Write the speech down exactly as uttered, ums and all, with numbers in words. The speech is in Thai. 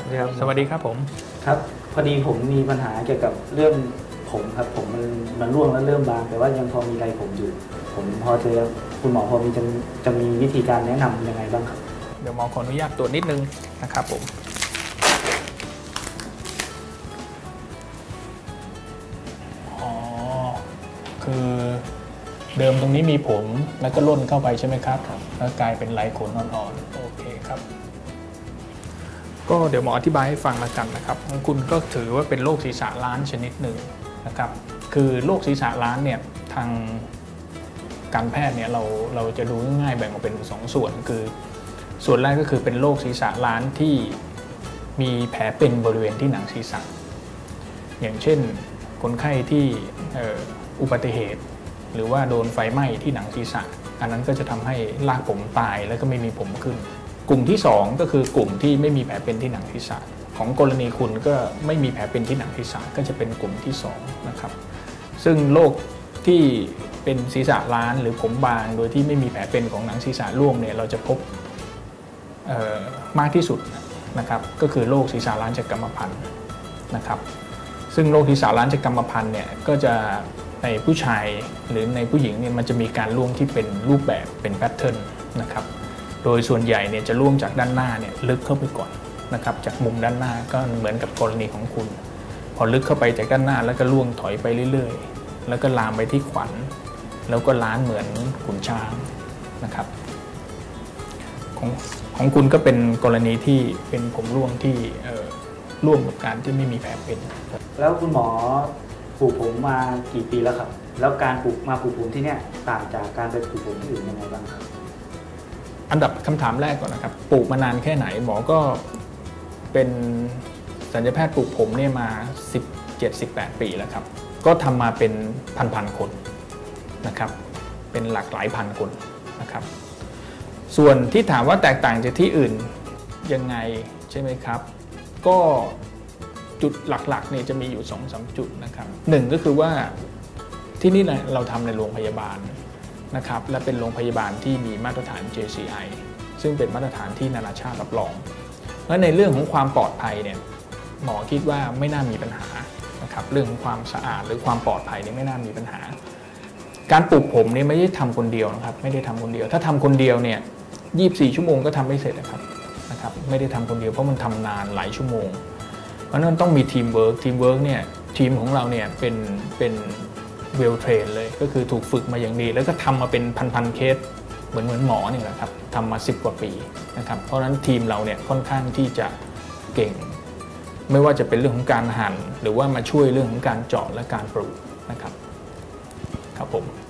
สวัสดีครับผมครับพอดีผมมีปัญหาเกี่ยวกับเรื่องผมครับผมมันมันร่วงแล้วเริ่มบางแต่ว่ายังพอมีไรผมอยู่ผมพอจะคุณหมอพอมีจะจะมีวิธีการแนะนำยังไงบ้างครับเดี๋ยวหมอขออนุญาตตรวจนิดนึงนะครับผมอ๋อคือเดิมตรงนี้มีผมแล้วก็ล่นเข้าไปใช่ไหมครับแล้วกลายเป็นไรขนอ่อนๆโอเคครับก็เดี๋ยวหมออธิบายให้ฟังละกันนะครับคุณก็ถือว่าเป็นโรคศีรษะล้านชนิดหนึ่งนะครับคือโรคศีรษะล้านเนี่ยทางการแพทย์เนี่ยเราเราจะดูง่ายๆแบ่งออกเป็นสองส่วนคือส่วนแรกก็คือเป็นโรคศีรษะล้านที่มีแผลเป็นบริเวณที่หนังศีรษะอย่างเช่นคนไข้ที่อุบัติเหตุหรือว่าโดนไฟไหม้ที่หนังศีรษะอันนั้นก็จะทำให้รากผมตายแล้วก็ไม่มีผมขึ้นกลุ่มที่สองก็คือกลุ่มที่ไม่มีแผลเป็นที่หนังศีรษะของกรณีคุณก็ไม่มีแผลเป็นที่หนังศีรษะก็จะเป็นกลุ่มที่สองนะครับซึ่งโรคที่เป็นศีรษะล้านหรือผมบางโดยที่ไม่มีแผลเป็นของหนังศีรษะร่วงเนี่ยเราจะพบมากที่สุดนะครับก็คือโรคศีรษะล้านจากกรรมพันธุ์นะครับซึ่งโรคศีรษะล้านจากกรรมพันธุ์เนี่ยก็จะในผู้ชายหรือในผู้หญิงเนี่ยมันจะมีการร่วงที่เป็นรูปแบบเป็นแพทเทิร์นนะครับโดยส่วนใหญ่เนี่ยจะร่วงจากด้านหน้าเนี่ยลึกเข้าไปก่อนนะครับจากมุมด้านหน้าก็เหมือนกับกรณีของคุณพอลึกเข้าไปจากด้านหน้าแล้วก็ร่วงถอยไปเรื่อยๆแล้วก็ลามไปที่ขวัญแล้วก็ล้านเหมือนขุนช้างนะครับของของคุณก็เป็นกรณีที่เป็นผมร่วงที่ร่วมกับการที่ไม่มีแผลเป็นแล้วคุณหมอปลูกผมมากี่ปีแล้วครับแล้วการปลูกมาปลูกผมที่นี่ต่างจากการไปปลูกผมที่อื่นยังไงบ้างครับอันดับคำถามแรกก่อนนะครับปลูกมานานแค่ไหนหมอก็เป็นศัลยแพทย์ปลูกผมเนี่ยมา สิบเจ็ด สิบแปด ปีแล้วครับก็ทำมาเป็นพันๆคนนะครับเป็นหลักหลายพันคนนะครับส่วนที่ถามว่าแตกต่างจากที่อื่นยังไงใช่ไหมครับก็จุดหลักๆเนี่ยจะมีอยู่ สองสาม จุดนะครับหนึ่งก็คือว่าที่นี่เราทำในโรงพยาบาลนะครับและเป็นโรงพยาบาลที่มีมาตรฐาน เจ ซี ไอ ซึ่งเป็นมาตรฐานที่นานาชาติรับรองและในเรื่องของความปลอดภัยเนี่ยหมอคิดว่าไม่น่ามีปัญหานะครับเรื่องของความสะอาดหรือความปลอดภัยนี่ไม่น่ามีปัญหาการปลูกผมเนี่ยไม่ได้ทำคนเดียวนะครับไม่ได้ทำคนเดียวถ้าทำคนเดียวเนี่ยยี่สิบสี่ชั่วโมงก็ทำไม่เสร็จนะครับนะครับไม่ได้ทำคนเดียวเพราะมันทำนานหลายชั่วโมงเพราะนั้นต้องมีทีมเวิร์กทีมเวิร์กเนี่ยทีมของเราเนี่ยเป็นเป็นเวลเทรนเลยก็คือถูกฝึกมาอย่างดีแล้วก็ทำมาเป็นพันๆเคสเหมือนเหมือนหมอนี่แหละครับทำมาสิบกว่าปีนะครับเพราะฉะนั้นทีมเราเนี่ยค่อนข้างที่จะเก่งไม่ว่าจะเป็นเรื่องของการหั่นหรือว่ามาช่วยเรื่องของการเจาะและการปลูกนะครับครับผม